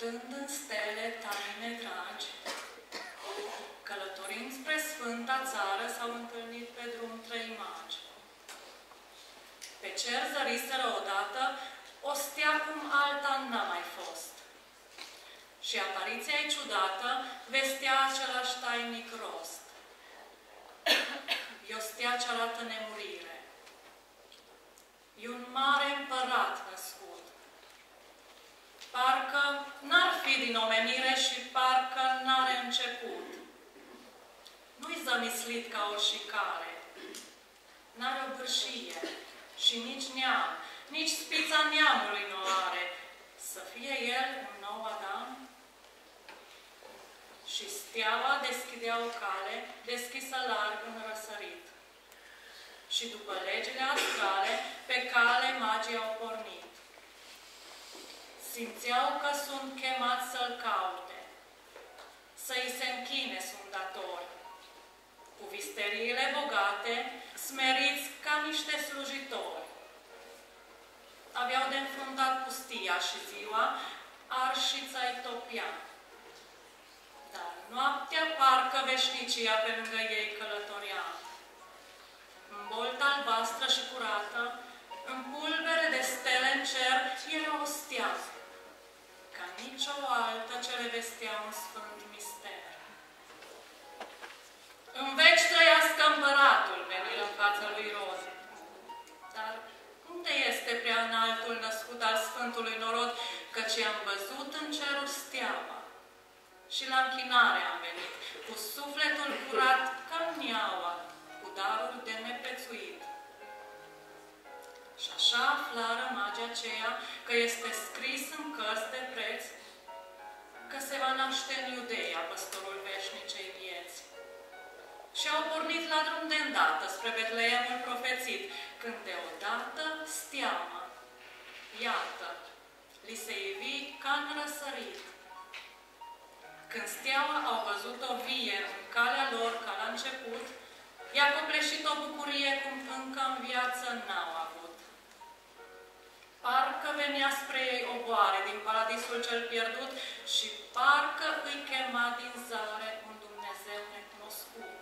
Stând în stele taine dragi, călătorind spre Sfânta Țară, s-au întâlnit pe drum trei magi. Pe cer zăriseră odată o stea cum alta n-a mai fost. Și apariția-i ciudată vestea același tainic rost. E o stea ce arată nemurire. E un mare împărat născut. Parcă n-ar fi din omenire și parcă n-are început. Nu-i zămislit ca o șicare. N-are o bârșie și nici neam, nici spița neamului nu are. Să fie el un nou Adam? Și steaua deschidea o cale, deschisă larg în răsărit. Și după legile astrale, pe cale magii au pornit. Simțeau că sunt chemați să-l caute, să-i se închine sunt datori. Cu visteriile bogate, smeriți ca niște slujitori. Aveau de înfruntat pustia și ziua, arșița-i topia. Dar noaptea parcă veșnicia pe lângă ei călătoria. În boltă albastră și curată, în pulbere de stele în cer, era o stea, ca nicio altă ce le vestea un sfânt mister. În veci trăiască împăratul, veniră în fața lui Roz. Dar unde este prea înaltul născut al Sfântului Norod, căci am văzut în cerul steaua? Și la închinare am venit, cu sufletul curat ca niaua, cu daruri de neprețuit. Și așa aflară magii aceia că este scris în cărți de preț că se va naște în Iudeia păstorul veșnicei vieți. Și au pornit la drum de îndată spre Betleemul profețit, când deodată steaua, iată, li se ivi ca în răsărit. Când steaua au văzut-o vie în calea lor ca la început, i-a copleșit o bucurie cum încă în viață n-au avut. Parcă venea spre ei o boare din paradisul cel pierdut și parcă îi chema din zare un Dumnezeu necunoscut.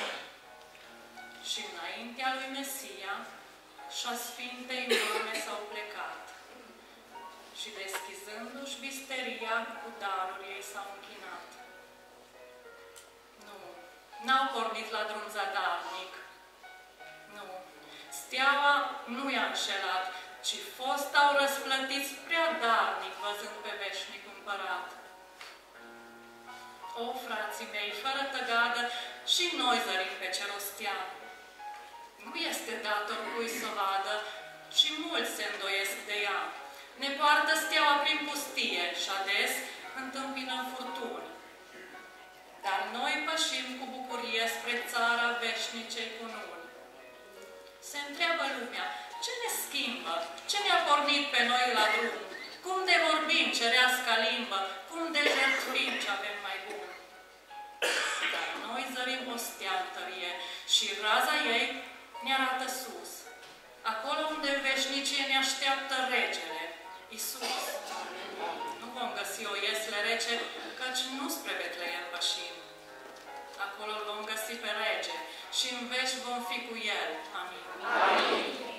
Și înaintea lui Mesia și-a Sfintei Mame s-au plecat. Și deschizându-și visteria, cu daruri ei s-au închinat. Nu, n-au pornit la drum zadarnic. Nu, steaua nu i-a înșelat, ci fost au răsplătiți prea darnic, văzând pe veșnic împărat. O, frații mei, fără tăgadă, și noi zărim pe cer o stea. Nu este dator cui să vadă, ci mulți se îndoiesc de ea. Ne poartă steaua prin pustie și ades întâmpină furtuni. Dar noi pășim cu bucurie spre țara veșnicei cununi. Se întreabă lumea, ce ne schimbă? Ce ne-a pornit pe noi la drum? Cum de vorbim cerească limbă? Cum de jertfim ce avem mai bun? Dar noi zărim o stea în tărie și raza ei ne arată sus. Acolo unde în veșnicie ne așteaptă regele, Iisus. Nu vom găsi o iesle rece, căci nu spre Betleem pășim. Acolo îl vom găsi pe rege și în veci vom fi cu el. Amin. Amin.